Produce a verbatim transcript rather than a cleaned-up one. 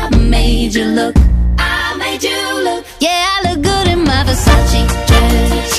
I made you look. I made you look. Yeah, I look good in my Versace dress.